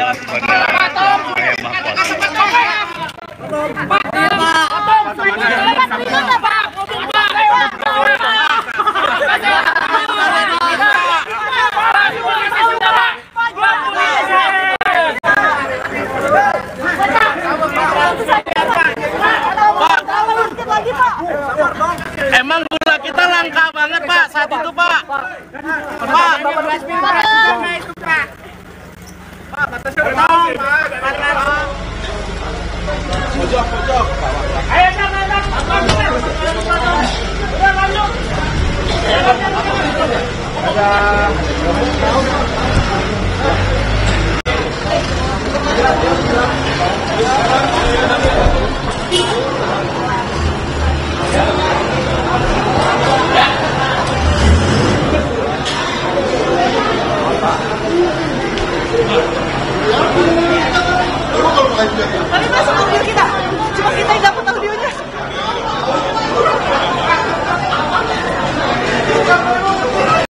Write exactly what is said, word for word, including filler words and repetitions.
Emang gula kita langka banget Pak saat itu Pak. Pak, Pak, batasnya berapa Pak? Pojok, pojok. Ayo, Tapi masuk mobil kita, cuma kita yang dapat